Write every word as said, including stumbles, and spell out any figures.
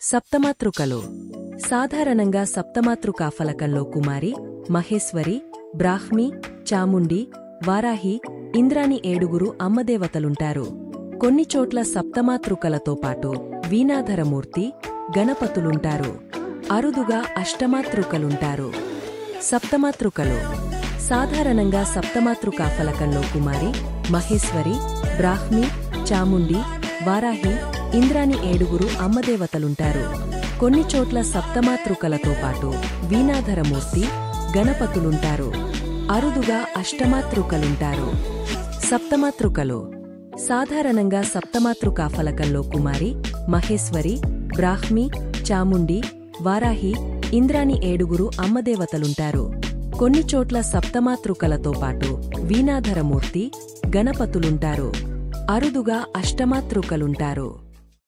సప్తమాతృకలు సాధారణంగా సప్తమాతృకా ఫలకంలో కుమారి, మహేశ్వరి, బ్రాహ్మి, చాముండి, వారాహి, ఇంద్రాని ఏడుగురు అమ్మదేవతలుంటారు. కొన్ని చోట్ల సప్తమాతృకలతో పాటు వీణాధరమూర్తి, గణపతులుంటారు. అరుదుగా అష్టమాతృకలుంటారు. సప్తమాతృకలు సాధారణంగా సప్తమాతృకా ఫలకంలో కుమారి, మహేశ్వరి, బ్రాహ్మి, చాముండి, వారాహి, ఇంద్రాని ఏడుగురు అమ్మదేవతలుంటారు. కొన్ని చోట్ల సప్తమాతృకలతో పాటు వీణాధరమూర్తి, గణపతులుంటారు. అరుదుగా అష్టమాతృకలుంటారు. సప్తమాతృకలు సాధారణంగా సప్తమాతృకా ఫలకంలో కుమారి, మహేశ్వరి, బ్రాహ్మి, చాముండి, వారాహి, ఇంద్రాని ఏడుగురు అమ్మదేవతలుంటారు. కొన్ని చోట్ల సప్తమాతృకలతో పాటు వీణాధరమూర్తి, గణపతులుంటారు. అరుదుగా అష్టమాతృకలుంటారు.